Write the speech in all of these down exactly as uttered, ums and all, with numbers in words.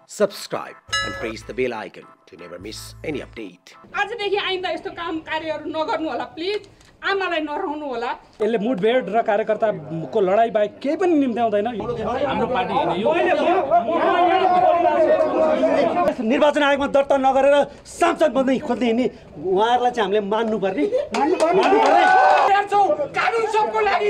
subscribe and press the bell icon to never miss any update. आजदेखि आइन्दा यस्तो काम कार्यहरू नगर्नु होला प्लिज, आमालाई नरहनु होला। यसले मुठभेड र कार्यकर्ताको लडाई बाहेक केही पनि निम्त्याउँदैन। हाम्रो पार्टी निर्वाचन आयोगमा दर्ता नगरेर सांसद बन्दै खोज्दै हिँड्ने उहाँहरूलाई चाहिँ हामीले मान्नुपर्ने कानुन सबको लागि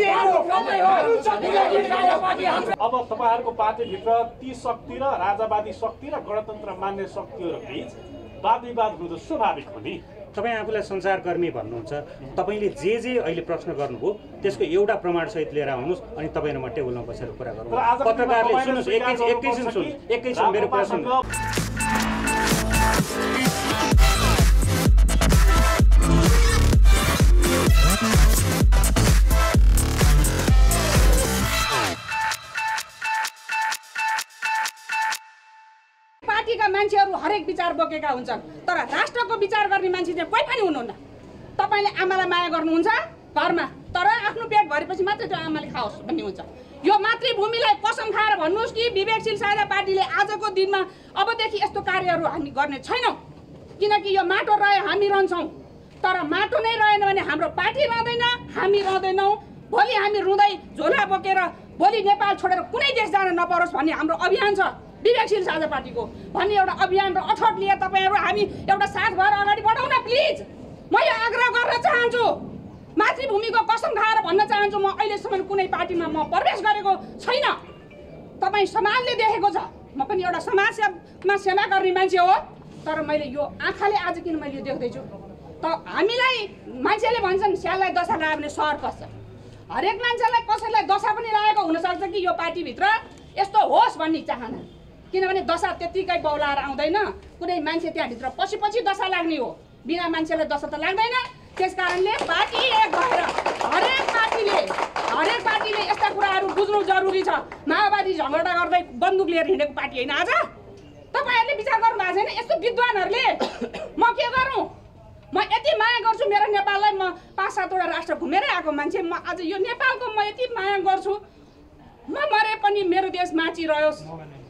अब तपाईहरुको पार्टीभित्र ती शक्ति र राजावादी शक्ति र गणतन्त्र मान्ने शक्तिहरु बीच वाद विवाद हुँदा स्वाभाविक हो नि। तपाईँ आफूलाई संचारकर्मी भन्नुहुन्छ, तपाईँले जे जे अहिले प्रश्न गर्नुभयो त्यसको एउटा प्रमाण सहित लिएर आउनुहोस् अनि तपाईँ र म टेबलमा बसेर कुरा गरौँ। पत्रकारले सुन्नुहोस्, एकैछिन एकैछिन सुन्नु एकैछिन मेरो कुरा सुन्नु। पार्टीका मान्छेहरू हरेक विचार बोकेका हुन्छन्, तर राष्ट्रको विचार गर्ने मान्छे चाहिँ कोही पनि हुनुहुन्न। तपाईले आमालाई माया गर्नुहुन्छ घरमा, तर आफ्नो पेट भरेपछि मात्रै त्यो आमाले खाओस् भन्ने हुन्छ। यो मातृभूमिलाई कसम खाएर भन्नुहोस् कि विवेकशील साझा पार्टीले आजको दिनमा अबदेखि यस्तो कार्यहरू हामी गर्ने छैनौँ, किनकि यो माटो रहे हामी रहन्छौँ, तर माटो नै रहेन भने हाम्रो पार्टी रहँदैन, हामी रहँदैनौँ। भोलि हामी रुँदै झोला बोकेर भोलि नेपाल छोडेर कुनै देश जान नपरोस् भन्ने हाम्रो अभियान छ विवेकशील साझा पार्टीको भन्ने एउटा अभियान र अठोट लिएर तपाईहरु हामी एउटा साथ भएर अगाडि बढाउँ न प्लिज। म यो आग्रह गर्न चाहन्छु, मातृभूमिको कसम खाएर भन्न चाहन्छु, म अहिलेसम्म कुनै पार्टीमा म प्रवेश गरेको छैन। तपाईँ समाजले देखेको छ, म पनि एउटा समाजमा सेवा गर्ने मान्छे हो, तर मैले यो आँखाले आज किन मैले यो देख्दैछु त हामीलाई मान्छेले भन्छन् स्याललाई दशा लाग्यो भने सहर कस्छ। हरेक मान्छेलाई कसैलाई दशा पनि लागेको हुनसक्छ कि यो पार्टीभित्र यस्तो होस् भन्ने चाहना, किनभने दशा त्यत्तिकै बौलाएर आउँदैन, कुनै मान्छे त्यहाँभित्र पछि पछि दशा लाग्ने हो, बिना मान्छेलाई दशा त लाग्दैन। त्यस कारणले पार्टी एक भएर हरेक पार्टीले हरेक पार्टीले यस्ता कुराहरू बुझ्नु जरुरी छ। माओवादी झगडा गर्दै बन्दुक लिएर हिँडेको पार्टी होइन आज। तपाईँहरूले विचार गर्नु भएको छैन यस्तो विद्वानहरूले म के गरौँ? म यति माया गर्छु मेरो नेपाललाई, म पाँच सातवटा राष्ट्र घुमेर आएको मान्छे, म आज यो नेपालको म यति माया गर्छु। म मरे पनि मेरो देश बाँचिरहोस्,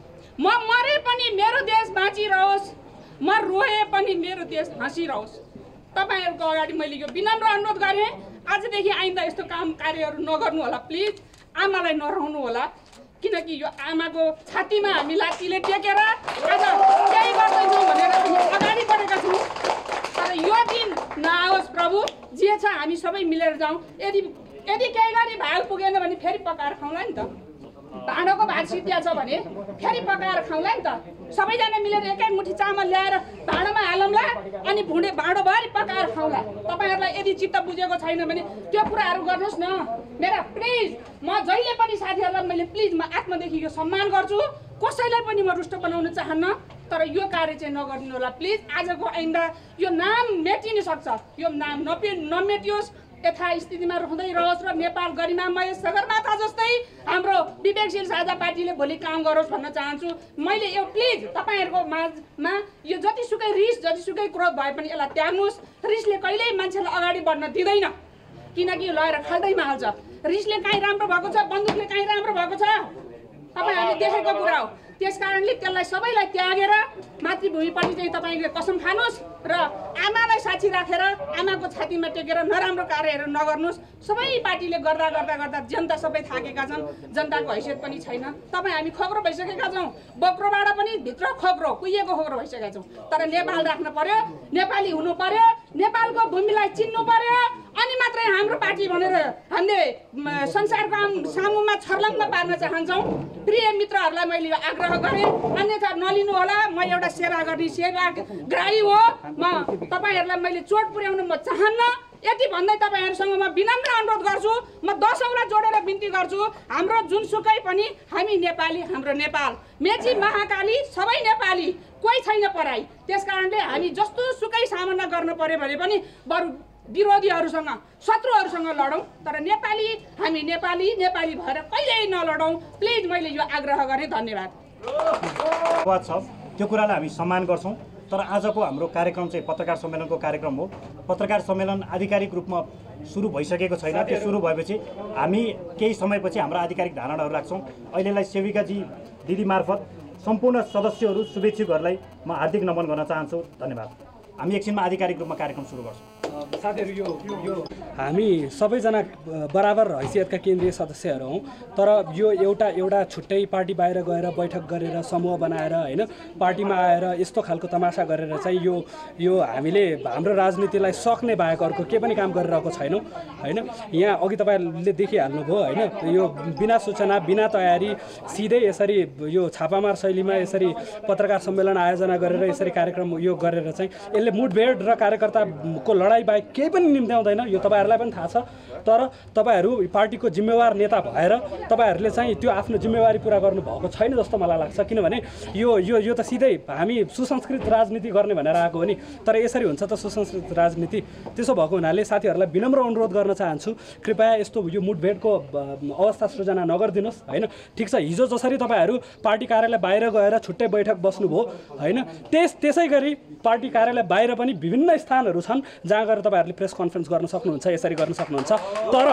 म मरे पनि मेरो देश बाँचिरहोस्, म रोए पनि मेरो देश हाँसिरहोस्। तपाईहरुको अगाडि मैले यो विनम्र अनुरोध गरेँ, आजदेखि आइन्दा यस्तो काम कार्यहरू नगर्नु होला प्लिज, आमालाई नरहनु होला, किनकि यो आमाको छातीमा हामी लाठीले टेकेर आज केही गर्दैछौँ भनेर हामी अगाडि बढेका छौँ। तर यो दिन नआओस् प्रभु, जे छ हामी सबै मिलेर जाउँ। यदि यदि केही गरी भाग पुगेन भने फेरि पकाएर खाउँला नि त, भाँडोको भात सिद्धिया छ भने फेरि पकाएर खाउँला नि त। सबैजना मिलेर एकै मुठी चामल ल्याएर भाँडोमा हालौँला अनि भुँडे भाँडोभरि पकाएर खाउँला। तपाईँहरूलाई यदि चित्त बुझेको छैन भने त्यो कुराहरू गर्नुहोस् न। मेरा प्लिज, म जहिले पनि साथीहरूलाई मैले प्लिज म आत्मदेखि यो सम्मान गर्छु, कसैलाई पनि म रुष्ट बनाउन चाहन्न, तर यो कार्य चाहिँ नगरिदिनु होला प्लिज। आजको आइन्दा यो नाम मेटिन सक्छ, यो नाम नपि नमेटियोस्, यथास्थितिमा रहँदै रहोस् र नेपाल गरिमामय सगरमाथा जस्तै हाम्रो विवेकशील साझा पार्टीले भोलि काम गरोस् भन्न चाहन्छु। मैले यो प्लिज तपाईँहरूको माझमा यो जतिसुकै रिस जतिसुकै क्रोध भए पनि यसलाई त्याग्नुहोस्। रिसले कहिल्यै मान्छेलाई अगाडि बढ्न दिँदैन, किनकि लगेर खाल्दैमा हाल्छ। रिसले काहीँ राम्रो भएको छ, बन्दुकले काहीँ राम्रो भएको छ, तपाईँहरूले देखेको कुरा हो। त्यस कारणले त्यसलाई सबैलाई त्यागेर मातृभूमिपट्टि चाहिँ तपाईँले कसम खानुहोस् र आमालाई साक्षी राखेर आमाको छातीमा टेकेर नराम्रो कार्यहरू नगर्नुहोस्। सबै पार्टीले गर्दा गर्दा गर्दा जनता सबै थाकेका छन्, जनताको हैसियत पनि छैन। तपाईँ हामी खोक्रो भइसकेका छौँ, बोक्रोबाट पनि भित्र खोक्रो कुहिएको खोक्रो भइसकेका छौँ। तर नेपाल राख्न पर्यो, नेपाली हुनु पर्यो, नेपालको भूमिलाई चिन्नु पर्यो, अनि मात्रै हाम्रो पार्टी भनेर हामीले संसारको सामुमा छर्लङ्ग पार्न चाहन्छौँ। प्रिय मित्रहरूलाई मैले आग्रह गरेँ, अन्यथा नलिनु होला। म एउटा सेवा गर्ने सेवाग्राही हो, म तपाईँहरूलाई मैले चोट पुर्याउन म चाहन्न। यति भन्दै तपाईँहरूसँग म विनम्र अनुरोध गर्छु, म दसौँलाई जोडेर बिन्ती गर्छु, हाम्रो जुनसुकै पनि हामी नेपाली, हाम्रो नेपाल मेची महाकाली सबै नेपाली, कोही छैन पराई। त्यस कारणले हामी जस्तो सुकै सामना गर्न पर्यो भने पनि बरु विरोधीहरूसँग शत्रुहरूसँग लडौँ, तर नेपाली हामी नेपाली नेपाली भएर कहिल्यै नलडौँ प्लिज। मैले यो आग्रह गरेँ, धन्यवाद। छ त्यो कुरालाई हामी सम्मान गर्छौँ, तर आजको हाम्रो कार्यक्रम चाहिँ पत्रकार सम्मेलनको कार्यक्रम हो। पत्रकार सम्मेलन आधिकारिक रूपमा सुरु भइसकेको छैन। त्यो सुरु भएपछि हामी केही समयपछि हाम्रो आधिकारिक धारणाहरू राख्छौँ। अहिलेलाई सेविकाजी दिदी मार्फत सम्पूर्ण सदस्यहरू शुभेच्छुकहरूलाई म हार्दिक नमन गर्न चाहन्छु। धन्यवाद। हामी एकछिनमा आधिकारिक रूपमा कार्यक्रम सुरु गर्छौँ। साथीहरू यो यो हामी सबैजना बराबर हैसियतका केन्द्रीय सदस्यहरू हौँ, तर यो एउटा एउटा छुट्टै पार्टी बाहिर गएर बैठक गरेर समूह बनाएर होइन पार्टीमा आएर यस्तो खालको तमासा गरेर चाहिँ यो यो हामीले हाम्रो राजनीतिलाई सक्ने बाहेक अर्को के पनि काम गरिरहेको छैनौँ होइन। यहाँ अघि तपाईँहरूले देखिहाल्नुभयो होइन, यो बिना सूचना बिना तयारी सिधै यसरी यो छापामार शैलीमा यसरी पत्रकार सम्मेलन आयोजना गरेर यसरी कार्यक्रम यो गरेर चाहिँ यसले मुठभेड र कार्यकर्ताको लडाइँ बाहेक केही पनि निम्त्याउँदैन, यो तपाईँहरूलाई पनि थाहा छ। तर तपाईँहरू पार्टीको जिम्मेवार नेता भएर तपाईँहरूले चाहिँ त्यो आफ्नो जिम्मेवारी पुरा गर्नुभएको छैन जस्तो मलाई लाग्छ। किनभने यो यो यो त सिधै हामी सुसंस्कृत राजनीति गर्ने भनेर आएको हो नि, तर यसरी हुन्छ त सुसंस्कृत राजनीति? त्यसो भएको हुनाले साथीहरूलाई विनम्र अनुरोध गर्न चाहन्छु, कृपया यस्तो यो मुठभेडको अवस्था सृजना नगरिदिनुहोस् होइन। ठिक छ, हिजो जसरी तपाईँहरू पार्टी कार्यालय बाहिर गएर छुट्टै बैठक बस्नुभयो होइन, त्यस त्यसै गरी पार्टी कार्यालय बाहिर पनि विभिन्न स्थानहरू छन् जहाँ गएर तपाईँहरूले प्रेस कन्फरेन्स गर्न सक्नुहुन्छ, यसरी गर्न सक्नुहुन्छ। तर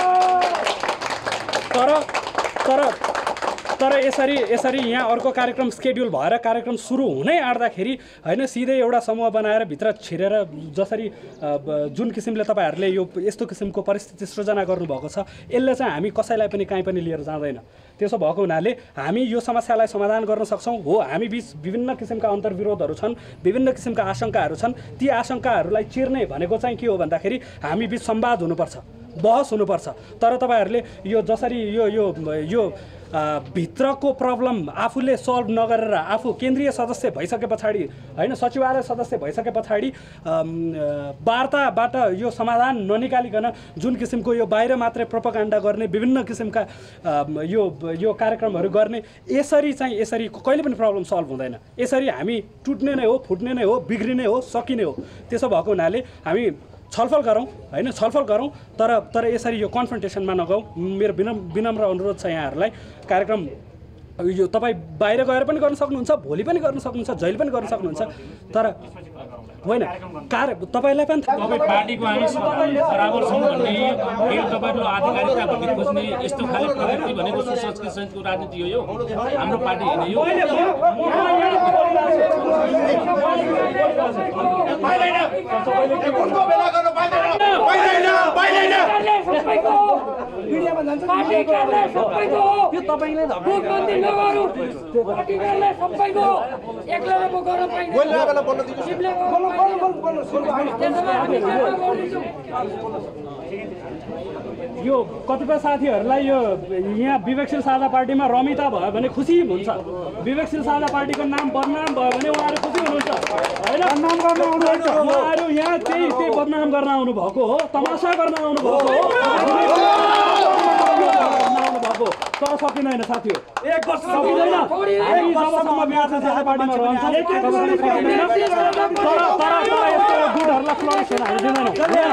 तर तर तर यसरी यसरी यहाँ अर्को कार्यक्रम स्केड्युल भएर कार्यक्रम सुरु हुनै आँट्दाखेरि होइन सिधै एउटा समूह बनाएर भित्र छिरेर जसरी जुन किसिमले तपाईँहरूले यो यस्तो किसिमको परिस्थिति सृजना गर्नुभएको छ, यसले चाहिँ हामी कसैलाई पनि कहीँ पनि लिएर जाँदैन। त्यसो भएको हुनाले हामी यो समस्यालाई समाधान गर्न सक्छौँ। हो, हामी बिच विभिन्न किसिमका अन्तर्विरोधहरू छन्, विभिन्न किसिमका आशंकाहरू छन्। ती आशंकाहरूलाई चिर्ने भनेको चाहिँ के हो भन्दाखेरि हामी बिच संवाद हुनुपर्छ, बहस हुनुपर्छ। तर तपाईँहरूले यो जसरी यो यो यो भित्रको प्रब्लम आफूले सल्भ नगरेर आफू केन्द्रीय सदस्य भइसके पछाडि होइन सचिवालय सदस्य भइसके पछाडि वार्ताबाट यो समाधान ननिकालिकन जुन किसिमको यो बाहिर मात्रै प्रोपागान्डा गर्ने विभिन्न किसिमका यो यो कार्यक्रमहरू गर्ने, यसरी चाहिँ यसरी कहिले पनि प्रब्लम सल्भ हुँदैन। यसरी हामी टुट्ने नै हो, फुट्ने नै हो, बिग्रिने हो, सकिने हो। त्यसो भएको हुनाले हामी छलफल गरौँ होइन, छलफल गरौँ, तर तर यसरी यो कन्फ्रन्टेसनमा नगौँ। मेरो विनम्र विनम्र अनुरोध छ यहाँहरूलाई। कार्यक्रम यो तपाईँ बाहिर गएर पनि गर्न सक्नुहुन्छ, भोलि पनि गर्न सक्नुहुन्छ, जहिले पनि गर्न सक्नुहुन्छ, तर होइन कार्य तपाईँलाई पनि तपाईँ पार्टीको हामी बराबर छौँ भन्ने फेरि तपाईँको आधिकारिकता भन्ने खोज्ने यस्तो खाले प्रवृत्ति भनेको सुसंस्कृत सहितको राजनीति हो। यो हाम्रो पार्टी होइन। यो यो कतिपय साथीहरूलाई यो यहाँ विवेकशील साझा पार्टीमा रमिता भयो भने खुसी हुन्छ, विवेकशील साझा पार्टीको नाम बदनाम भयो भने उहाँहरू खुसी हुनुहुन्छ होइन। उहाँहरू यहाँ त्यही त्यही बदनाम गर्न आउनुभएको हो, तमासा गर्न आउनुभएको हो, तर सकिँदैन साथीहरू, एक वर्ष सकिँदैन। हामी जबसम्म विवेकशील साझा पार्टीमा रहन्छ तर तर तर यस्तो गुटहरूलाई फ्लरिस हुन हामी दिँदैनौँ।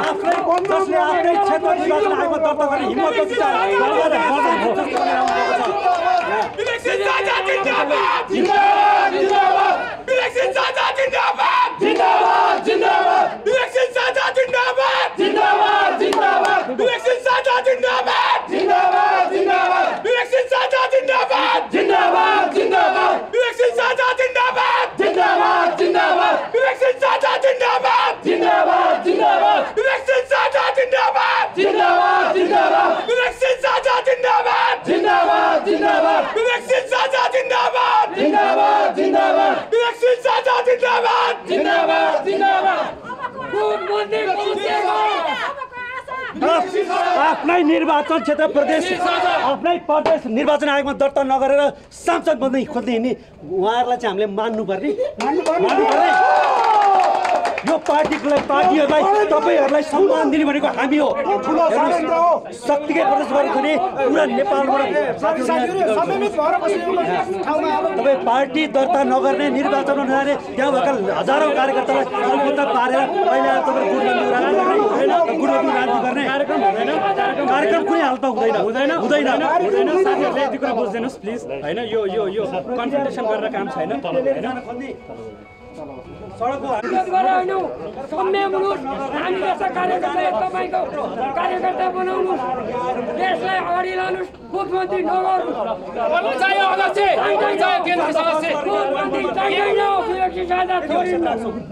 आफ्नै निर्वाचन क्षेत्र प्रदेश आफ्नै प्रदेश निर्वाचन आयोगमा दर्ता नगरेर सांसद बन्दै खोज्दै हिँड्ने उहाँहरूलाई चाहिँ हामीले मान्नुपर्ने मान्नुपर्ने यो पार्टीलाई पार्टीहरूलाई तपाईँहरूलाई सम्मान दिने भनेको हामी हो। शक्तिकै प्रदेश गरेको भने पुरा नेपालबाट तपाईँ पार्टी दर्ता नगर्ने निर्वाचनमा नजाने त्यहाँ भएका हजारौँ कार्यकर्तालाई अलपत्ता पारेर अहिले तपाईँ गुडबदली राजनीति गर्ने कार्यक्रम हुँदैन। कार्यक्रम कुनै हालतमा हुँदैन हुँदैन हुँदैन हुँदैन साथीहरूले यति कुरा बुझिदिनुहोस् प्लिज होइन। यो यो यो कन्सल्टेसन गरेर काम छैन होइन। सडकको चाहिदैनौँ सौम्य हुनुहोस् हामी जस्ता कार्यकर्ताले तपाईँको कार्यकर्ता बनाउनुहोस् देशलाई अगाडि लानुहोस् मुख्यमन्त्री नगर्नुहोस् चाहियो अध्यक्ष चाहियो केन्द्र सदस्य मुख्यमन्त्री चाहिदैन सुरक्षित साझा छोडिन्न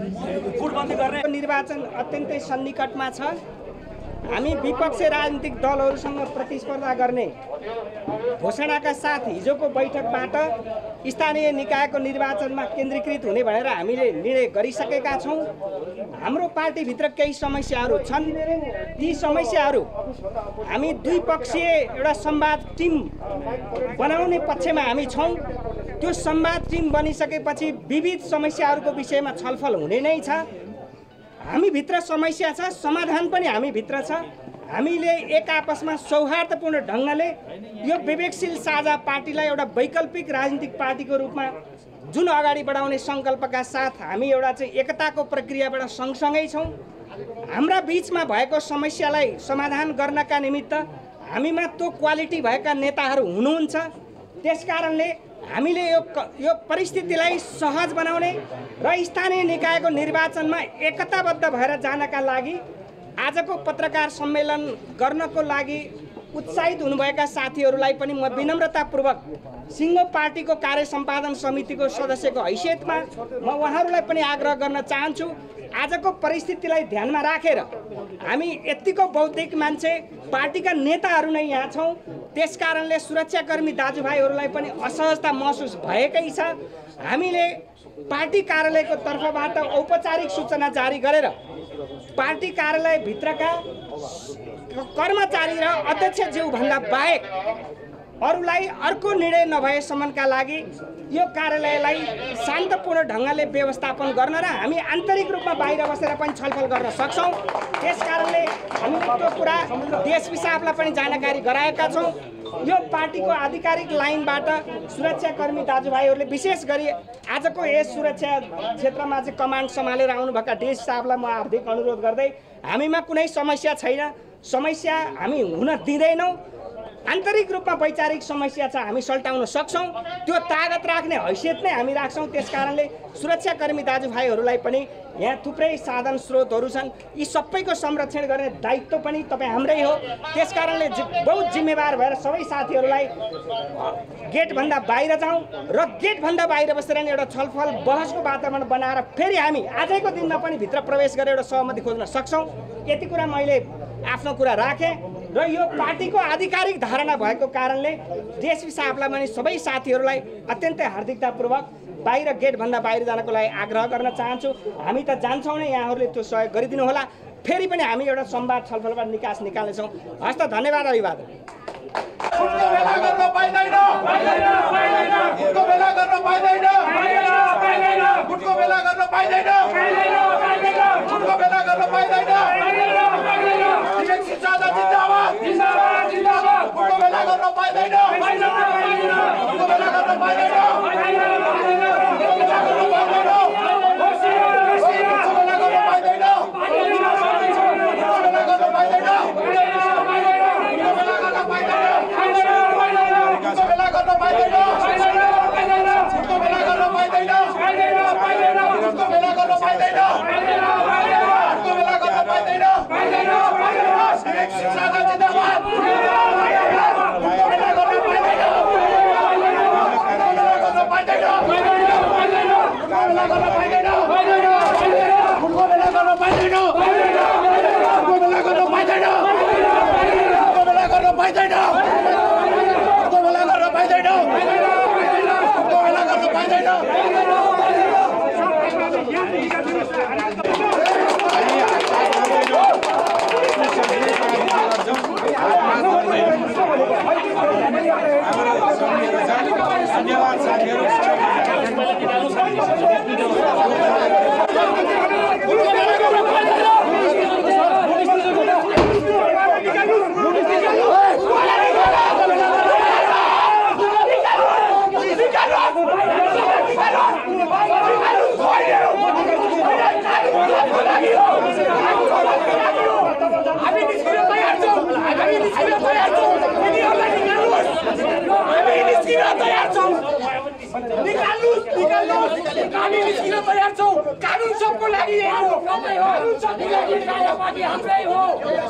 निर्वाचन अत्यन्तै सन्निकटमा छ हामी विपक्षी राजनीतिक दलहरूसँग प्रतिस्पर्धा गर्ने घोषणाका साथ हिजोको बैठकबाट स्थानीय निकायको निर्वाचनमा केन्द्रीकृत हुने भनेर हामीले निर्णय गरिसकेका छौँ। हाम्रो पार्टीभित्र केही समस्याहरू छन्, ती समस्याहरू हामी द्विपक्षीय एउटा संवाद टिम बनाउने पक्षमा हामी छौँ। त्यो संवाद टिम बनिसकेपछि विविध समस्याहरूको विषयमा छलफल हुने नै छ। हामी भित्र समस्या छ, समाधान पनि हामी भित्र छ। हामीले एक आपसमा सौहार्दपूर्ण ढङ्गले यो विवेकशील साझा पार्टीलाई एउटा वैकल्पिक राजनीतिक पार्टीको रूपमा जुन अगाडि बढाउने सङ्कल्पका साथ हामी एउटा चाहिँ एकताको प्रक्रियाबाट सँगसँगै छौँ। हाम्रा बिचमा भएको समस्यालाई समाधान गर्नका निमित्त हामीमा त्यो क्वालिटी भएका नेताहरू हुनुहुन्छ। त्यसकारणले हामीले यो यो परिस्थितिलाई सहज बनाउने र स्थानीय निकायको निर्वाचनमा एकताबद्ध भएर जानका लागि आजको पत्रकार सम्मेलन गर्नको लागि उत्साहित हुनुभएका साथीहरूलाई पनि म विनम्रतापूर्वक सिङ्गो पार्टीको कार्य सम्पादन समितिको सदस्यको हैसियतमा म उहाँहरूलाई पनि आग्रह गर्न चाहन्छु। आजको परिस्थितिलाई ध्यानमा राखेर हामी यतिको बौद्धिक मान्छे पार्टीका नेताहरू नै यहाँ छौँ। त्यसकारणले सुरक्षाकर्मी दाजुभाइहरूलाई पनि असहजता महसुस भएकै छ। हामीले पार्टी कार्यालयको तर्फबाट औपचारिक सूचना जारी गरेर पार्टी कार्यालयभित्रका कर्मचारी र अध्यक्षज्यूभन्दा बाहेक अरूलाई अर्को निर्णय नभएसम्मका लागि यो कार्यालयलाई शान्तपूर्ण ढङ्गले व्यवस्थापन गर्न र हामी आन्तरिक रूपमा बाहिर बसेर पनि छलफल गर्न सक्छौँ। त्यसकारणले हामीले त्यो कुरा देश विशापलाई पनि जानकारी गराएका छौँ। यो पार्टीको आधिकारिक लाइनबाट सुरक्षाकर्मी दाजुभाइहरूले विशेष गरी आजको यस सुरक्षा क्षेत्रमा चाहिँ कमान्ड सम्हालेर आउनुभएका देश साहबलाई म हार्दिक अनुरोध गर्दै हामीमा कुनै समस्या छैन, समस्या हामी हुन दिँदैनौँ। आन्तरिक रूपमा वैचारिक समस्या छ, हामी सल्टाउन सक्छौँ। त्यो तागत राख्ने हैसियत नै हामी राख्छौँ। त्यसकारणले सुरक्षाकर्मी दाजुभाइहरूलाई पनि यहाँ थुप्रै साधन स्रोतहरू छन्, यी सबैको संरक्षण गर्ने दायित्व पनि तपाईँ हाम्रै हो। त्यसकारणले बहुत जिम्मेवार भएर सबै साथीहरूलाई गेटभन्दा बाहिर जाउँ र गेटभन्दा बाहिर बसेर नि एउटा छलफल बहसको वातावरण बनाएर फेरि हामी आजैको दिनमा पनि भित्र प्रवेश गरेर एउटा सहमति खोज्न सक्छौँ। यति कुरा मैले आफ्नो कुरा राखेँ र यो पार्टीको आधिकारिक धारणा भएको कारणले देश विशापलाई पनि सबै साथीहरूलाई अत्यन्तै हार्दिकतापूर्वक बाहिर गेटभन्दा बाहिर जानको लागि आग्रह गर्न चाहन्छु। हामी त जान्छौँ नै, यहाँहरूले त्यो सहयोग गरिदिनु होला। फेरि पनि हामी एउटा संवाद छलफलबाट निकास निकाल्नेछौँ। हस् त, धन्यवाद, अभिवादन। निकाल्नुस् हामी निस्किन तयार छौँ। कानुन सबको लागि यही हो। कानुन सबको लागि राजा पार्टी हाम्रै हो।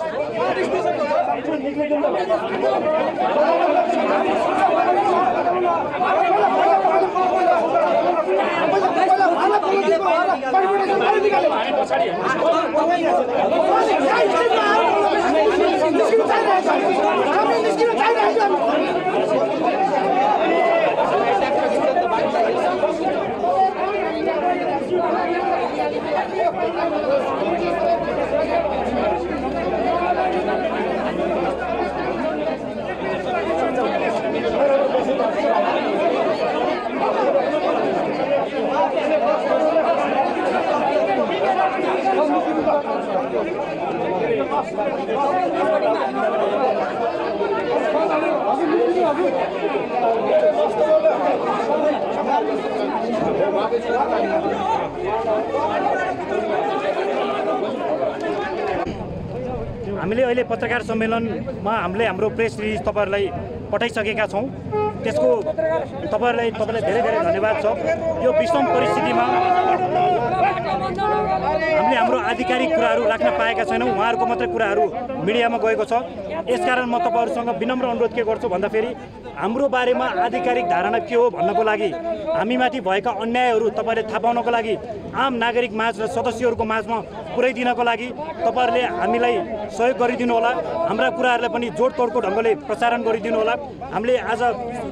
हामीले अहिले पत्रकार सम्मेलनमा हामीले हाम्रो प्रेस रिलिज तपाईँहरूलाई पठाइसकेका छौँ। त्यसको तपाईँहरूलाई तपाईँलाई धेरै धेरै धन्यवाद छ। यो विषम परिस्थितिमा हामीले हाम्रो आधिकारिक कुराहरू राख्न पाएका छैनौँ। उहाँहरूको मात्रै कुराहरू मिडियामा गएको छ। यसकारण म तपाईँहरूसँग विनम्र अनुरोध के गर्छु भन्दाखेरि हाम्रो बारेमा आधिकारिक धारणा के हो भन्नको लागि, हामीमाथि भएका अन्यायहरू तपाईँले थाहा पाउनको लागि, आम नागरिक माझ र सदस्यहरूको माझमा पुर्याइदिनको लागि तपाईँहरूले हामीलाई सहयोग गरिदिनु होला। हाम्रा कुराहरूलाई पनि जोडतोडको ढङ्गले प्रसारण गरिदिनु होला। हामीले आज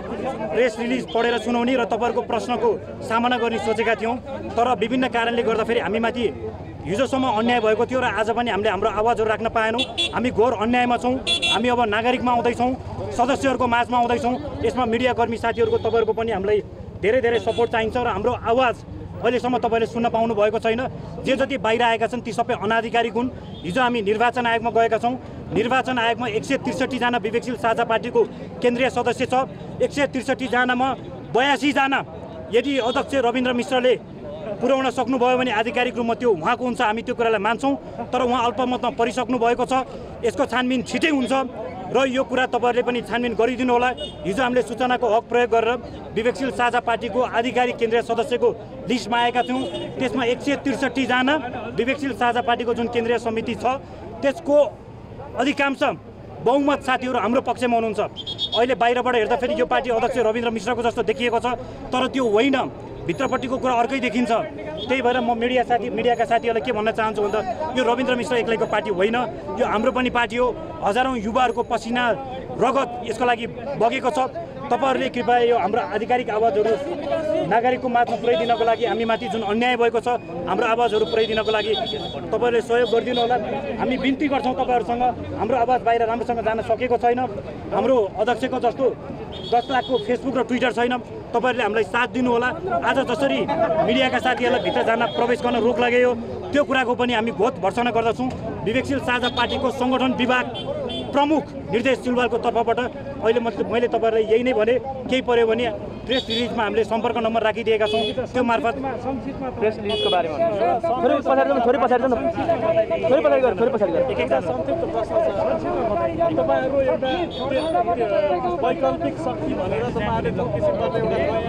प्रेस रिलिज पढेर सुनाउने र तपाईँहरूको प्रश्नको सामना गर्ने सोचेका थियौँ, तर विभिन्न कारणले गर्दाखेरि हामीमाथि हिजोसम्म अन्याय भएको थियो र आज पनि हामीले हाम्रो आवाजहरू राख्न पाएनौँ। हामी घोर अन्यायमा छौँ। हामी अब नागरिकमा आउँदैछौँ, सदस्यहरूको माझमा आउँदैछौँ। यसमा मिडियाकर्मी साथीहरूको तपाईँहरूको पनि हामीलाई धेरै धेरै सपोर्ट चाहिन्छ र हाम्रो आवाज अहिलेसम्म तपाईँले सुन्न पाउनु भएको छैन। जे जति बाहिर आएका छन् ती सबै अनाधिकारिक हुन्। हिजो हामी निर्वाचन आयोगमा गएका छौँ। निर्वाचन आयोगमा एक सय त्रिसठीजना विवेकशील साझा पार्टीको केन्द्रीय सदस्य छ। एक सय त्रिसठीजनामा बयासीजना यदि अध्यक्ष रविन्द्र मिश्रले पुर्याउन सक्नुभयो भने आधिकारिक रूपमा त्यो उहाँको हुन्छ, हामी त्यो कुरालाई मान्छौँ। तर उहाँ अल्पमतमा परिसक्नु भएको छ। यसको छानबिन छिटै हुन्छ र यो कुरा तपाईँहरूले पनि छानबिन गरिदिनु होला। हिजो हामीले सूचनाको हक प्रयोग गरेर विवेकशील साझा पार्टीको आधिकारिक केन्द्रीय सदस्यको लिस्टमा आएका थियौँ। त्यसमा एक सय त्रिसठीजना विवेकशील साझा पार्टीको जुन केन्द्रीय समिति छ त्यसको अधिकांश बहुमत साथीहरू हाम्रो पक्षमा हुनुहुन्छ। अहिले बाहिरबाट हेर्दाखेरि यो पार्टी अध्यक्ष रविन्द्र मिश्रको जस्तो देखिएको छ, तर त्यो होइन। भित्रपट्टिको कुरा अर्कै देखिन्छ। त्यही भएर म मिडिया साथी मिडियाका साथीहरूलाई के भन्न चाहन्छु भन्दा यो रविन्द्र मिश्र एक्लैको पार्टी होइन, यो हाम्रो पनि पार्टी हो। हजारौँ युवाहरूको पसिना रगत यसको लागि बगेको छ। तपाईँहरूले कृपया यो हाम्रो आधिकारिक आवाजहरू नागरिकको माझमा पुर्याइदिनको लागि, हामीमाथि जुन अन्याय भएको छ हाम्रो आवाजहरू पुर्याइदिनको लागि तपाईँहरूले सहयोग गरिदिनु होला। हामी बिन्ती गर्छौँ तपाईँहरूसँग। हाम्रो आवाज बाहिर राम्रोसँग जान सकेको छैन। हाम्रो अध्यक्षको जस्तो दस लाखको फेसबुक र ट्विटर छैन। तपाईँहरूले हामीलाई साथ दिनु होला। आज जसरी मिडियाका साथीहरूलाई भित्र जान प्रवेश गर्न रोक लाग्यो, त्यो कुराको पनि हामी बहुत भर्सना गर्दछौँ। विवेकशील साझा पार्टीको सङ्गठन विभाग प्रमुख निर्देश सिलवालको तर्फबाट अहिले मतलब मैले तपाईँहरूलाई यही नै भने, केही पर्यो भने प्रेस रिलिजमा हामीले सम्पर्क नम्बर राखिदिएका छौँ। त्यो मार्फत प्रेस रिलिजको बारेमा थोरै पछाडि जानु, थोरै पछाडि जानु, थोरै पछाडि गएर थोरै पछाडि गएर एक एकजना संक्षिप्त प्रश्न छ। तपाईँहरू एउटा वैकल्पिक शक्ति भनेर तपाईँहरूले जुन किसिमबाट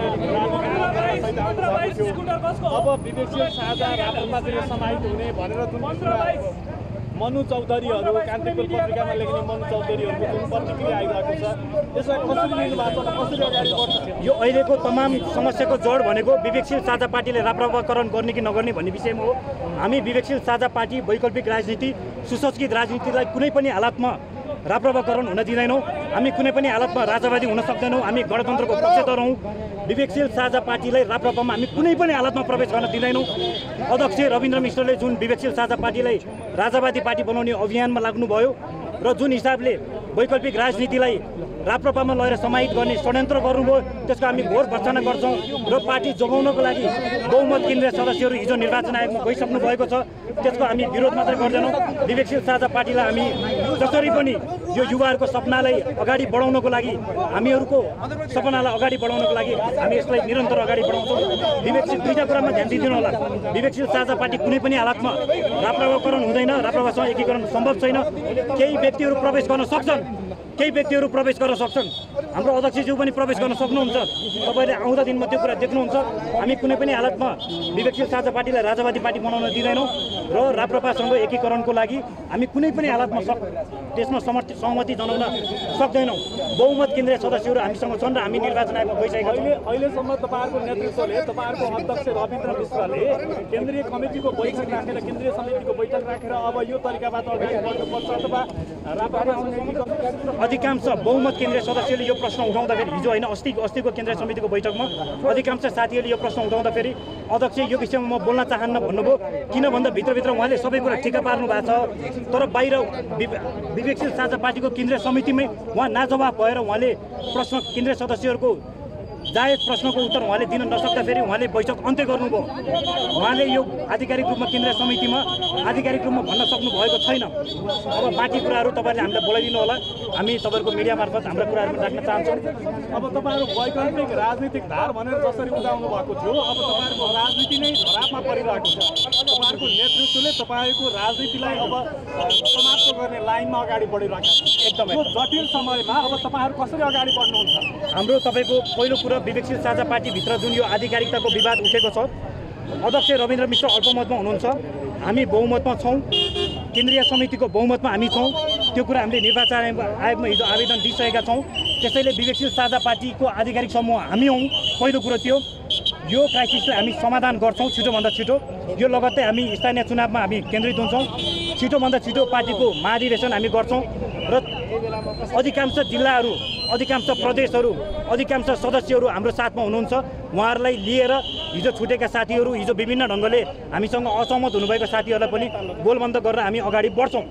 एउटा अब विवेकशील साझा राजनीतिमा चाहिँ समाहित हुने भनेर जुन मनु चौधरीहरू कान्तिपुर पत्रिकामा लेख्ने मनु चौधरीहरूको जुन प्रतिक्रिया आइरहेको छ, यसलाई कसरी लिनु भएको छ, कसरी अगाडि बढ्छ? यो अहिलेको तमाम समस्याको जड भनेको विवेकशील साझा पार्टीले राप्रपाकरण गर्ने कि नगर्ने भन्ने विषयमा हो। हामी विवेकशील साझा पार्टी वैकल्पिक राजनीति, सुसंस्कृत राजनीतिलाई कुनै पनि हालतमा राप्रपाकरण हुन दिँदैनौँ। हामी कुनै पनि हालतमा राजावादी हुन सक्दैनौँ। हामी गणतन्त्रको पक्षधर हौँ। विवेकशील साझा पार्टीलाई राप्रपामा हामी कुनै पनि हालतमा प्रवेश गर्न दिँदैनौँ। अध्यक्ष रविन्द्र मिश्रले जुन विवेकशील साझा पार्टीलाई राजावादी पार्टी बनाउने अभियानमा लाग्नुभयो र जुन हिसाबले वैकल्पिक राजनीतिलाई राप्रपामा लगेर समाहित गर्ने षड्यन्त्र गर्नुभयो, त्यसको हामी घोर भर्त्सना गर्छौँ र पार्टी जोगाउनको लागि बहुमत केन्द्रीय सदस्यहरू हिजो निर्वाचन आयोगमा गइसक्नु भएको छ। त्यसको हामी विरोध मात्रै गर्दैनौँ। विवेकशील साझा पार्टीलाई हामी जसरी पनि यो युवाहरूको सपनालाई अगाडि बढाउनको लागि, हामीहरूको सपनालाई अगाडि बढाउनको लागि हामी यसलाई निरन्तर अगाडि बढाउँछौँ। विवेकशील दुईवटा कुरामा ध्यान दिइदिनु होला। विवेकशील साझा पार्टी कुनै पनि हालतमा राप्रपाकरण हुँदैन, राप्रपासँग एकीकरण सम्भव छैन। केही व्यक्तिहरू प्रवेश गर्न सक्छन्, केही व्यक्तिहरू प्रवेश गर्न सक्छन्। हाम्रो अध्यक्षज्यू पनि प्रवेश गर्न सक्नुहुन्छ। तपाईँले आउँदा दिनमा त्यो कुरा देख्नुहुन्छ। हामी कुनै पनि हालतमा विवेकशील साझा पार्टीलाई राजावादी पार्टी बनाउन दिँदैनौँ र राप्रपासँग एकीकरणको लागि हामी कुनै पनि हालतमा सक त्यसमा समर्थि सहमति जनाउन सक्दैनौँ। बहुमत केन्द्रीय सदस्यहरू हामीसँग छन् र हामी निर्वाचन आयोगमा गइसकेका छौँ। अहिलेसम्म तपाईँहरूको नेतृत्वले तपाईँहरूको अध्यक्ष रविन्द्र मिश्रले केन्द्रीय कमिटीको बैठक राखेर केन्द्रीय समितिको बैठक राखेर अब यो तरिकाबाट अगाडि बढ्नुपर्छ अथवा अधिकांश बहुमत केन्द्रीय सदस्यले यो प्रश्न उठाउँदाखेरि हिजो होइन अस्ति अस्तिको केन्द्रीय समितिको बैठकमा अधिकांश साथीहरूले यो प्रश्न उठाउँदाखेरि अध्यक्ष यो विषयमा म बोल्न चाहन्न भन्नुभयो। किन भन्दा भित्रभित्र उहाँले सबै कुरा ठिका पार्नु भएको छ, तर बाहिर विवेकशील साझा पार्टीको केन्द्रीय समितिमै उहाँ नाजवाब भएर उहाँले प्रश्न केन्द्रीय सदस्यहरूको जायज प्रश्नको उत्तर उहाँले दिन नसक्दाखेरि उहाँले बैठक अन्त्य गर्नुभयो। उहाँले यो आधिकारिक रूपमा केन्द्रीय समितिमा आधिकारिक रूपमा भन्न सक्नु भएको छैन। अब बाँकी कुराहरू तपाईँले हामीलाई बोलाइदिनु होला, हामी तपाईँहरूको मिडिया मार्फत हाम्रा कुराहरू राख्न चाहन्छौँ। अब तपाईँहरू वैकल्पिक राजनीतिक धार भनेर जसरी उठाउनु भएको थियो, अब तपाईँहरूको राजनीति नै खराबमा परिरहेको छ। तपाईँहरूको नेतृत्वले तपाईँको राजनीतिलाई अब समाप्त गर्ने लाइनमा अगाडि बढिरहेका छन्। एकदमै यो जटिल समयमा अब तपाईँहरू कसरी अगाडि बढ्नुहुन्छ? हाम्रो तपाईँको पहिलो कुरा विवेकशील साझा पार्टीभित्र जुन यो आधिकारिकताको विवाद उठेको छ, अध्यक्ष रविन्द्र मिश्र अल्पमतमा हुनुहुन्छ, हामी बहुमतमा छौँ, केन्द्रीय समितिको बहुमतमा हामी छौँ। त्यो कुरा हामीले निर्वाचन आयोगमा हिजो आवेदन दिइसकेका छौँ। त्यसैले विवेकशील साझा पार्टीको आधिकारिक समूह हामी हौँ। पहिलो कुरो त्यो यो क्राइसिसलाई हामी समाधान गर्छौँ छिटोभन्दा छिटो। यो लगत्तै हामी स्थानीय चुनावमा हामी केन्द्रित हुन्छौँ। छिटोभन्दा छिटो पार्टीको महाधिवेशन हामी गर्छौँ र अधिकांश जिल्लाहरू, अधिकांश प्रदेशहरू, अधिकांश सदस्यहरू हाम्रो साथमा हुनुहुन्छ। उहाँहरूलाई लिएर हिजो छुटेका साथीहरू, हिजो विभिन्न ढङ्गले हामीसँग असहमत हुनुभएका साथीहरूलाई पनि गोलबन्द गरेर हामी अगाडि बढ्छौँ।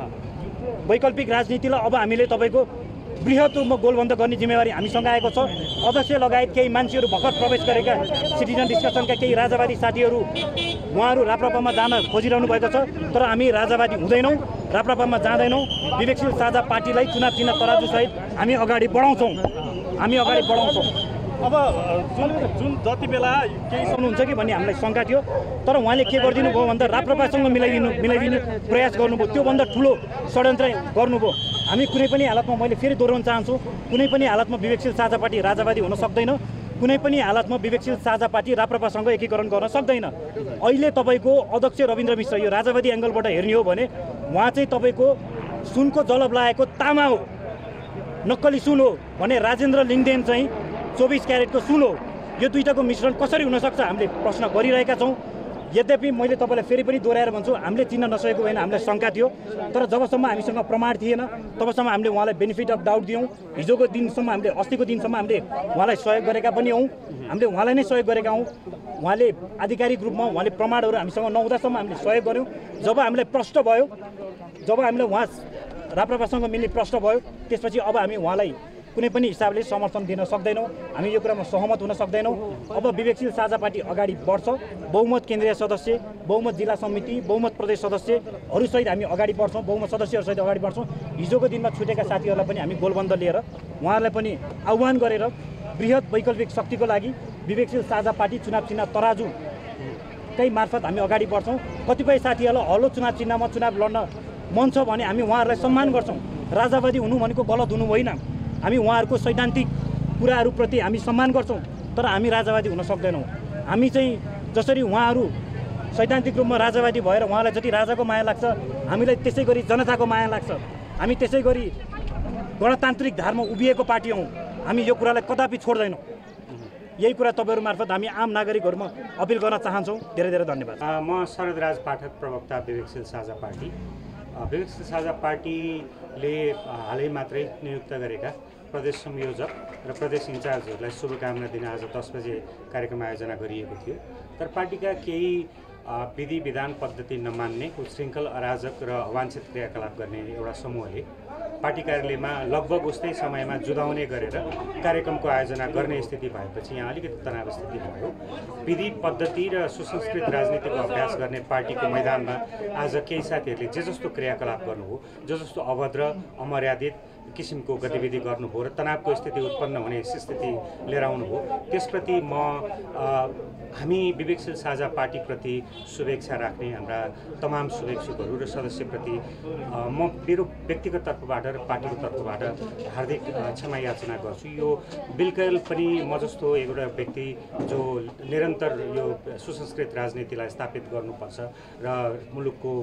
वैकल्पिक राजनीतिलाई अब हामीले तपाईँको बृहत रूपमा गोलबन्द गर्ने जिम्मेवारी हामीसँग आएको छ। अध्यक्ष लगायत केही मान्छेहरू भर्खर प्रवेश गरेका सिटिजन डिस्कसनका केही राजावादी साथीहरू उहाँहरू राप्रपामा जान खोजिरहनु भएको छ, तर हामी राजावादी हुँदैनौँ, राप्रपामा जाँदैनौँ। विवेकशील साझा पार्टीलाई चुनाव चिन्ह तराजुसहित हामी अगाडि बढाउँछौँ हामी अगाडि बढाउँछौँ। अब जुन जुन जति बेला केही सुन्नुहुन्छ कि भन्ने हामीलाई शङ्का थियो, तर उहाँले के गरिदिनु भयो भन्दा राप्रपासँग मिलाइदिनु मिलाइदिने प्रयास गर्नुभयो। त्योभन्दा ठुलो षड्यन्त्र गर्नुभयो। हामी कुनै पनि हालतमा, मैले फेरि दोहोऱ्याउन चाहन्छु, कुनै पनि हालतमा विवेकशील साझा पार्टी राजावादी हुन सक्दैन। कुनै पनि हालतमा विवेकशील साझा पार्टी राप्रपासँग एकीकरण गर्न सक्दैन। अहिले तपाईँको अध्यक्ष रविन्द्र मिश्र यो राजावादी एङ्गलबाट हेर्ने हो भने उहाँ चाहिँ तपाईँको सुनको जलब लगाएको तामा हो, नक्कली सुन हो भने राजेन्द्र लिङदेन चाहिँ चौबिस क्यारेटको सुन हो। यो दुईटाको मिश्रण कसरी हुनसक्छ हामीले प्रश्न गरिरहेका छौँ। यद्यपि मैले तपाईँलाई फेरि पनि दोहोऱ्याएर भन्छु, हामीले चिन्न नसकेको होइन, हामीलाई शङ्का थियो, तर जबसम्म हामीसँग प्रमाण थिएन तबसम्म हामीले उहाँलाई बेनिफिट अफ डाउट दियौँ। हिजोको दिनसम्म हामीले, अस्तिको दिनसम्म हामीले उहाँलाई सहयोग गरेका पनि हौँ, हामीले उहाँलाई नै सहयोग गरेका हौँ। उहाँले आधिकारिक रूपमा उहाँले प्रमाणहरू हामीसँग नहुँदासम्म हामीले सहयोग गऱ्यौँ। जब हामीलाई प्रष्ट भयो, जब हामीले उहाँ राप्रपासँग मिल्ने प्रष्ट भयो, त्यसपछि अब हामी उहाँलाई कुनै पनि हिसाबले समर्थन दिन सक्दैनौँ। हामी यो कुरामा सहमत हुन सक्दैनौँ। अब विवेकशील साझा पार्टी अगाडि बढ्छ। बहुमत केन्द्रीय सदस्य, बहुमत जिल्ला समिति, बहुमत प्रदेश सदस्यहरूसहित हामी अगाडि बढ्छौँ, बहुमत सदस्यहरूसहित अगाडि बढ्छौँ। हिजोको दिनमा छुटेका साथीहरूलाई पनि हामी गोलबन्द लिएर उहाँहरूलाई पनि आह्वान गरेर बृहत वैकल्पिक शक्तिको लागि विवेकशील साझा पार्टी चुनाव चिन्ह तराजुकै मार्फत हामी अगाडि बढ्छौँ। कतिपय साथीहरूलाई हलो चुनाव चिन्हमा चुनाव लड्न मन छ भने हामी उहाँहरूलाई सम्मान गर्छौँ। राजावादी हुनु भनेको गलत हुनु होइन। हामी उहाँहरूको सैद्धान्तिक कुराहरूप्रति हामी सम्मान गर्छौँ, तर हामी राजावादी हुन सक्दैनौँ। हामी चाहिँ जसरी उहाँहरू सैद्धान्तिक रूपमा राजावादी भएर उहाँलाई जति राजाको माया लाग्छ, हामीलाई त्यसै गरी जनताको माया लाग्छ। हामी त्यसै गरी गणतान्त्रिक धारमा उभिएको पार्टी हौँ। हामी यो कुरालाई कदापि छोड्दैनौँ। यही कुरा तपाईँहरू मार्फत हामी आम नागरिकहरूमा अपिल गर्न चाहन्छौँ। धेरै धेरै धन्यवाद। म शरदराज पाठक, प्रवक्ता विवेकशील साझा पार्टी। विवेकशील साझा पार्टीले हालै मात्रै नियुक्त गरेका प्रदेश संयोजक र प्रदेश इन्चार्जहरूलाई शुभकामना दिन आज दस बजे कार्यक्रम आयोजना गरिएको थियो। तर पार्टीका केही विधि विधान पद्धति नमान्ने, उच्छृङ्खल, अराजक र अवाञ्छित क्रियाकलाप गर्ने एउटा समूहले पार्टी कार्यालयमा लगभग उस्तै समयमा जुधाउने गरेर कार्यक्रमको आयोजना गर्ने स्थिति भएपछि यहाँ अलिकति तनाव स्थिति भयो। विधि पद्धति र सुसंस्कृत राजनीतिको अभ्यास गर्ने पार्टीको मैदानमा आज केही साथीहरूले जे जस्तो क्रियाकलाप गर्नुभयो, जो जस्तो अभद्र, अमर्यादित किसिमको गतिविधि गर्नुभयो र तनावको स्थिति उत्पन्न हुने स्थिति लिएर आउनुभयो त्यसप्रति म हामी विवेकशील साझा पार्टीप्रति शुभेच्छा राख्ने हाम्रा तमाम शुभेच्छुकहरू र सदस्यप्रति म मेरो व्यक्तिगत तर्फबाट र पार्टीको तर्फबाट हार्दिक क्षमा याचना गर्छु। यो बिल्कुल पनि म जस्तो एउटा व्यक्ति जो निरन्तर यो सुसंस्कृत राजनीतिलाई स्थापित गर्नुपर्छ र मुलुकको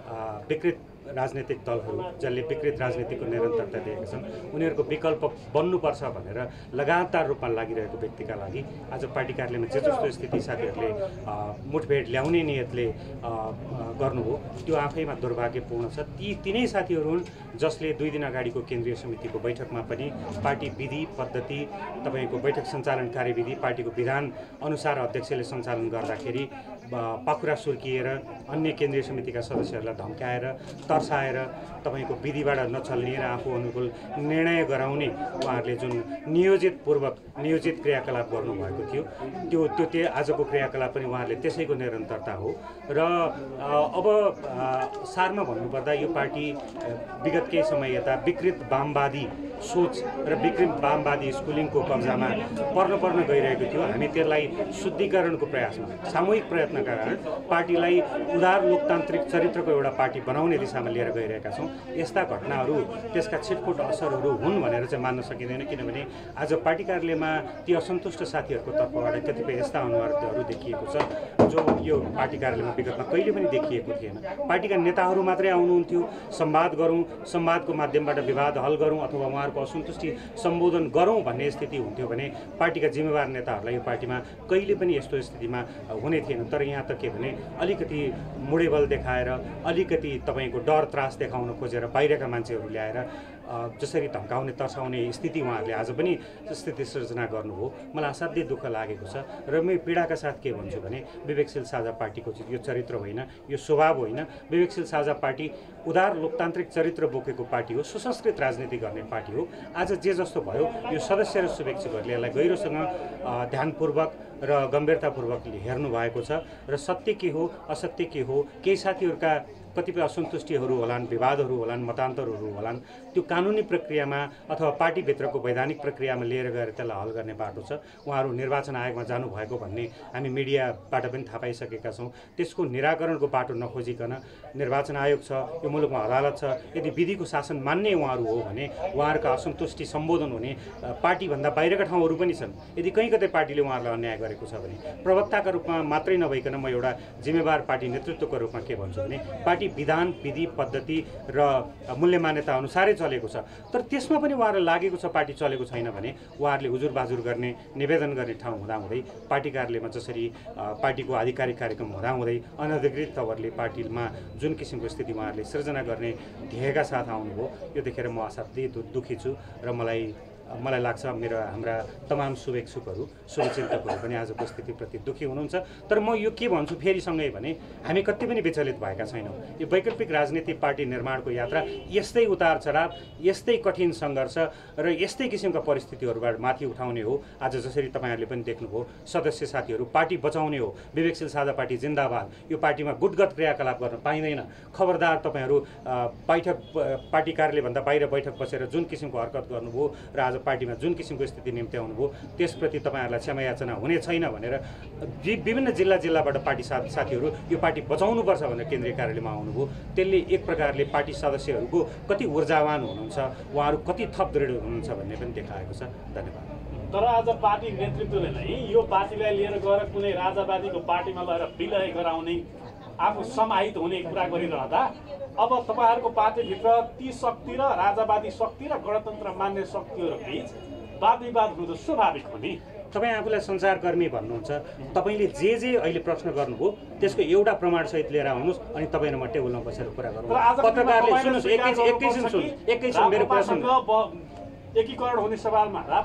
विकृत राजनीतिक दलहरू जसले विकृत राजनीतिको निरन्तरता दिएका छन् उनीहरूको विकल्प बन्नुपर्छ भनेर लगातार रूपमा लागिरहेको व्यक्तिका लागि आज पार्टी कार्यालयमा जे जस्तो स्थिति साथीहरूले मुठभेड ल्याउने नियतले गर्नुभयो त्यो आफैमा दुर्भाग्यपूर्ण छ। ती तिनै साथीहरू हुन् जसले दुई दिन अगाडिको केन्द्रीय समितिको बैठकमा पनि पार्टी विधि पद्धति तपाईँको बैठक सञ्चालन कार्यविधि पार्टीको विधान अनुसार अध्यक्षले सञ्चालन गर्दाखेरि पाखुरा सुर्किएर अन्य केन्द्रीय समितिका सदस्यहरूलाई धम्काएर तर्साएर तपाईँको विधिबाट नचल्ने र आफू अनुकूल निर्णय गराउने उहाँहरूले जुन नियोजितपूर्वक नियोजित क्रियाकलाप गर्नुभएको थियो त्यो त्यो त्यो आजको क्रियाकलाप पनि उहाँहरूले त्यसैको निरन्तरता हो। र अब सारमा भन्नुपर्दा यो पार्टी विगत केही समय यता विकृत वामवादी सोच र विकृत वामवादी स्कुलिङको कब्जामा पर्न पर्न गइरहेको थियो। हामी त्यसलाई शुद्धिकरणको प्रयासमा सामूहिक प्रयत्नका कारण पार्टीलाई उदार लोकतान्त्रिक चरित्रको एउटा पार्टी बनाउने दिशामा लिएर गइरहेका छौँ। यस्ता घटनाहरू त्यसका छिटफुट असरहरू हुन् भनेर चाहिँ मान्न सकिँदैन, किनभने आज पार्टी कार्यालयमा ती असन्तुष्ट साथीहरूको तर्फबाट कतिपय यस्ता अनुहारहरू देखिएको छ जो यो पार्टी कार्यालयमा विगतमा कहिले पनि देखिएको थिएन। पार्टीका नेताहरू मात्रै आउनुहुन्थ्यो, संवाद गरौँ, संवादको माध्यमबाट विवाद हल गरौँ अथवा उहाँहरूको असन्तुष्टि सम्बोधन गरौँ भन्ने स्थिति हुन्थ्यो भने पार्टीका जिम्मेवार नेताहरूलाई यो पार्टीमा कहिले पनि यस्तो स्थितिमा हुने थिएन। तर यहाँ त के भने अलिकति मुडेबल देखाएर अलिकति तपाईँको डर त्रास देखाउन खोजेर बाहिरका मान्छेहरू ल्याएर जसरी धम्काउने तर्साउने स्थिति उहाँहरूले आज पनि स्थिति सृजना गर्नुभयो। मलाई असाध्यै दुःख लागेको छ र म पीडाका साथ के भन्छु भने विवेकशील साझा पार्टीको यो चरित्र होइन, यो स्वभाव होइन। विवेकशील साझा पार्टी उदार लोकतान्त्रिक चरित्र बोकेको पार्टी हो, सुसंस्कृत राजनीति गर्ने पार्टी हो। आज जे जस्तो भयो यो सदस्य र शुभेच्छुकहरूले यसलाई गहिरोसँग ध्यानपूर्वक र गम्भीरतापूर्वक हेर्नु भएको छ र सत्य के हो असत्य के हो केही साथीहरूका कतिपय असन्तुष्टिहरू होलान्, विवादहरू होलान्, मतान्तरहरू होलान्, त्यो कानुनी प्रक्रियामा अथवा पार्टीभित्रको वैधानिक प्रक्रियामा लिएर गएर त्यसलाई हल गर्ने बाटो छ। उहाँहरू निर्वाचन आयोगमा जानुभएको भन्ने हामी मिडियाबाट पनि थाहा पाइसकेका छौँ। त्यसको निराकरणको बाटो नखोजिकन निर्वाचन आयोग छ, यो मुलुकमा अदालत छ, यदि विधिको शासन मान्ने उहाँहरू हो भने उहाँहरूका असन्तुष्टि सम्बोधन हुने पार्टीभन्दा बाहिरका ठाउँहरू पनि छन्। यदि कहीँ कतै पार्टीले उहाँहरूलाई अन्याय गरेको छ भने प्रवक्ताका रूपमा मात्रै नभइकन म एउटा जिम्मेवार पार्टी नेतृत्वको रूपमा के भन्छु भने पार्टी विधान विधि पद्धति र मूल्य मान्यता अनुसारै चलेको छ। तर त्यसमा पनि उहाँहरूलाई लागेको छ पार्टी चलेको छैन भने उहाँहरूले हुजुर बाजुर गर्ने निवेदन गर्ने ठाउँ हुँदाहुँदै पार्टी कार्यालयमा जसरी पार्टीको आधिकारिक कार्यक्रम हुँदाहुँदै अनधिकृत तवरले पार्टीमा जुन किसिमको स्थिति उहाँहरूले सृजना गर्ने ध्येयका साथ आउनुभयो यो देखेर म असाध्यै दुःखी छु र मलाई मलाई लाग्छ मेरो हाम्रा तमाम शुभेच्छुकहरू शुभचिन्तकहरू पनि आजको स्थितिप्रति दुःखी हुनुहुन्छ। तर म यो के भन्छु फेरि सँगै भने हामी कति पनि विचलित भएका छैनौँ। यो वैकल्पिक राजनीति पार्टी निर्माणको यात्रा यस्तै उतार चढाव, यस्तै कठिन सङ्घर्ष र यस्तै किसिमका परिस्थितिहरूबाट माथि उठाउने हो। आज जसरी तपाईँहरूले पनि देख्नुभयो सदस्य साथीहरू पार्टी बचाउने हो, विवेकशील साझा पार्टी जिन्दाबाद, यो पार्टीमा गुटगत क्रियाकलाप गर्न पाइँदैन, खबरदार तपाईँहरू बैठक पार्टी कार्यालयभन्दा बाहिर बैठक बसेर जुन किसिमको हरकत गर्नुभयो र आज पार्टीमा जुन किसिमको स्थिति निम्ति आउनुभयो त्यसप्रति तपाईँहरूलाई क्षमा याचना हुने छैन भनेर विभिन्न जिल्ला जिल्लाबाट पार्टी साथ साथीहरू यो पार्टी बचाउनुपर्छ भनेर केन्द्रीय कार्यालयमा आउनुभयो। त्यसले एक प्रकारले पार्टी सदस्यहरूको कति ऊर्जावान हुनुहुन्छ, उहाँहरू कति थप दृढ हुनुहुन्छ भन्ने पनि देखाएको छ। धन्यवाद। तर आज पार्टी नेतृत्वले नै यो पार्टीलाई लिएर गएर कुनै राजावादीको पार्टीमा गएर विलय गराउने आफू समाहित हुने कुरा गरिरहँदा अब तपाईँहरूको पार्टीभित्र ती शक्ति र राजावादी शक्ति र गणतन्त्र मान्ने शक्तिहरू बीच वाद विवाद हुनु त स्वाभाविक हो नि। तपाईँ आफूलाई सञ्चारकर्मी भन्नुहुन्छ, तपाईँले जे जे अहिले प्रश्न गर्नुभयो त्यसको एउटा प्रमाणसहित लिएर आउनुहोस् अनि तपाईँ र म टेबलमा बसेर कुरा गरौँ। पत्रकारले सुन्नुहोस्, एकैछिन एकैछिन सुन्नुहोस् एकैछिन मेरो कुरा सुन्नुहोस्। एकीकरण हुने सवालमा